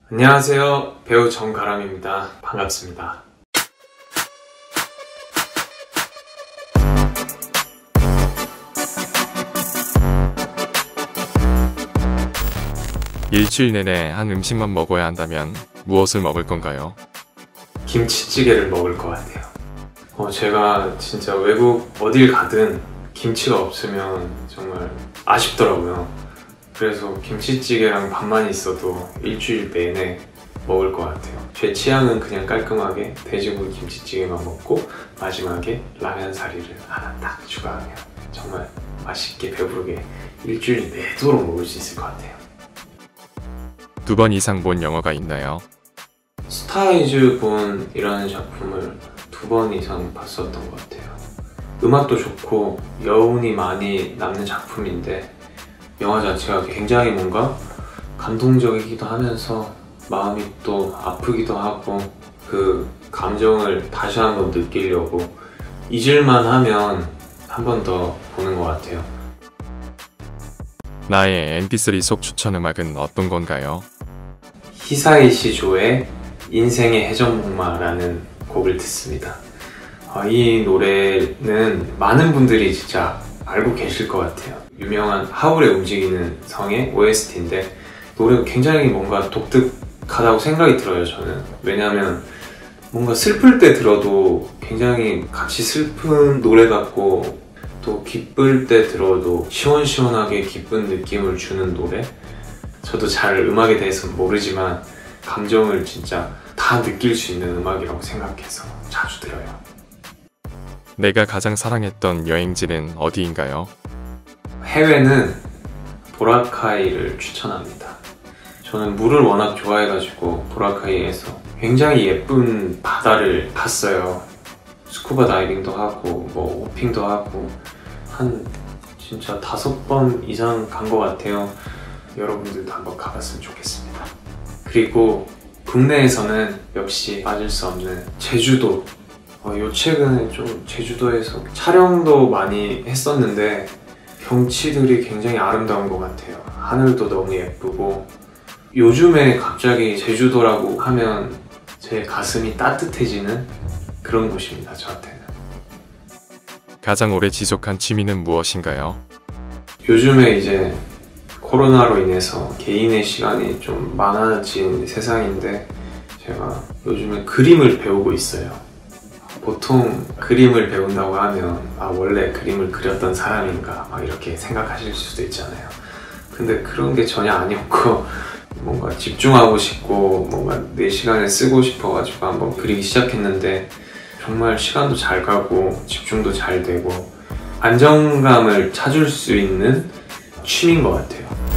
안녕하세요. 배우 정가람입니다. 반갑습니다. 일주일 내내 한 음식만 먹어야 한다면 무엇을 먹을 건가요? 김치찌개를 먹을 것 같아요. 제가 진짜 외국 어딜 가든 김치가 없으면 정말 아쉽더라고요. 그래서 김치찌개랑 밥만 있어도 일주일 내내 먹을 것 같아요. 제 취향은 그냥 깔끔하게 돼지고기 김치찌개만 먹고 마지막에 라면 사리를 하나 딱 추가하면 정말 맛있게 배부르게 일주일 내도록 먹을 수 있을 것 같아요. 2번 이상 본 영화가 있나요? 스타 이즈 본이라는 작품을 2번 이상 봤었던 것 같아요. 음악도 좋고 여운이 많이 남는 작품인데 영화 자체가 굉장히 뭔가 감동적이기도 하면서 마음이 또 아프기도 하고 그 감정을 다시 한번 느끼려고 잊을만 하면 한 번 더 보는 것 같아요. 나의 mp3 속 추천 음악은 어떤 건가요? 히사이시 조의 인생의 해전목마라는 곡을 듣습니다. 이 노래는 많은 분들이 진짜 알고 계실 것 같아요. 유명한 하울의 움직이는 성의 OST인데 노래가 굉장히 뭔가 독특하다고 생각이 들어요, 저는. 왜냐하면 뭔가 슬플 때 들어도 굉장히 같이 슬픈 노래 같고 또 기쁠 때 들어도 시원시원하게 기쁜 느낌을 주는 노래? 저도 잘 음악에 대해서는 모르지만 감정을 진짜 다 느낄 수 있는 음악이라고 생각해서 자주 들어요. 내가 가장 사랑했던 여행지는 어디인가요? 해외는 보라카이를 추천합니다. 저는 물을 워낙 좋아해가지고 보라카이에서 굉장히 예쁜 바다를 봤어요. 스쿠버 다이빙도 하고 뭐 호핑도 하고 한 진짜 5번 이상 간 것 같아요. 여러분들도 한번 가봤으면 좋겠습니다. 그리고 국내에서는 역시 빠질 수 없는 제주도. 요 최근에 좀 제주도에서 촬영도 많이 했었는데 경치들이 굉장히 아름다운 것 같아요. 하늘도 너무 예쁘고 요즘에 갑자기 제주도라고 하면 제 가슴이 따뜻해지는 그런 곳입니다, 저한테는. 가장 오래 지속한 취미는 무엇인가요? 요즘에 이제 코로나로 인해서 개인의 시간이 좀 많아진 세상인데 제가 요즘에 그림을 배우고 있어요. 보통 그림을 배운다고 하면 원래 그림을 그렸던 사람인가 막 이렇게 생각하실 수도 있잖아요. 근데 그런 게 전혀 아니었고 뭔가 집중하고 싶고 뭔가 내 시간을 쓰고 싶어가지고 한번 그리기 시작했는데 정말 시간도 잘 가고 집중도 잘 되고 안정감을 찾을 수 있는 취미인 것 같아요.